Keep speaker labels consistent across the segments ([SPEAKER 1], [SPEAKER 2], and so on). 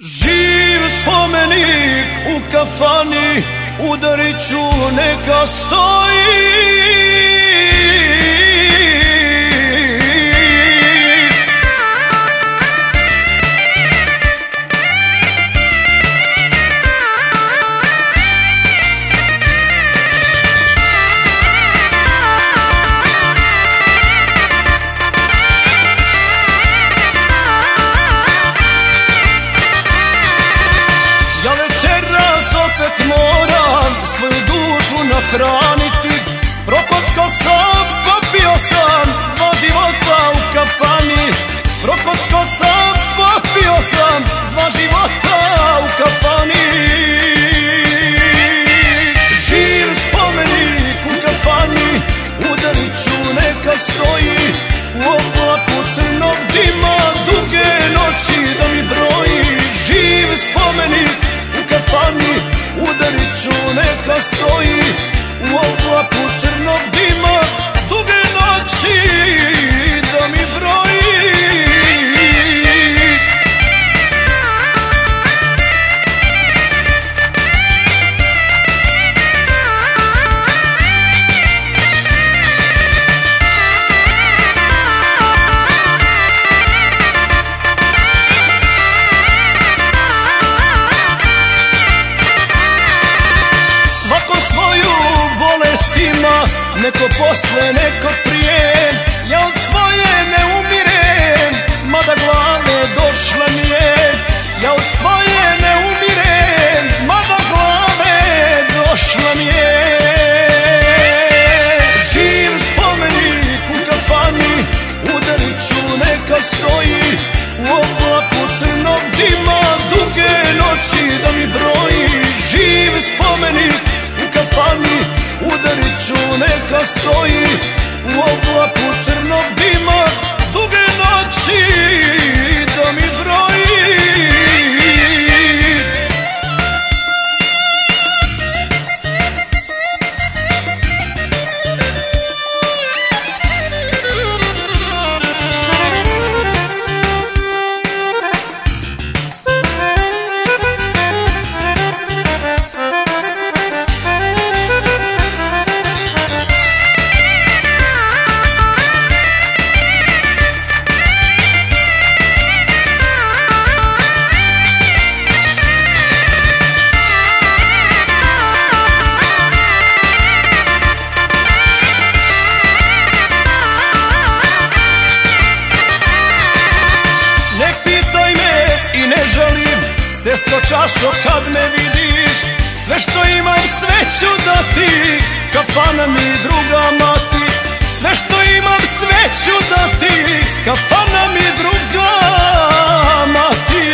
[SPEAKER 1] Živ spomenik u kafani, udarit ću neka stoji. Opet moram svoju dušu nahraniti. Prokocko sam, popio sam 2 života u kafani. Prokocko sam, popio sam 2 života u kafani. Živ spomenik u kafani, udarit ću neka stoji. U oblaku crnog dima, duge noći da mi broji. Živ spomenik u kafani, udarit ću neka stoji. U oblaku crnog dima, duge noći da mi broji. Neko posle, neko prije, ja od svoje ne umirem, mada glave došla mi je. Ja od svoje ne umirem, mada glave došla mi je. Živ spomenik u kafani, udarit ću neka stoji. U oblaku crnog dima, duge noći da mi broji. Živ spomenik u kafani, udarit ću neka stoji. U oblaku crnog dima, duge noći da mi broji. Sestro čašo, kad me vidiš, sve što imam sve ću dati. Kafana mi druga mati, sve što imam sve ću dati. Kafana mi druga mati.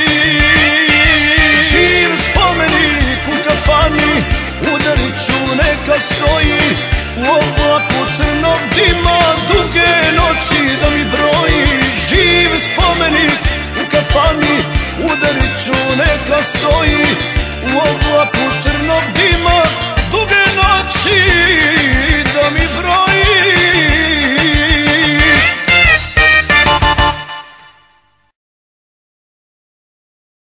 [SPEAKER 1] Živ spomenik u kafani, udarit ću neka stoji. U oblaku crnog dima, duge noći da mi broji. Živ spomenik u kafani, udarit ću neka stoji. U oblaku crnog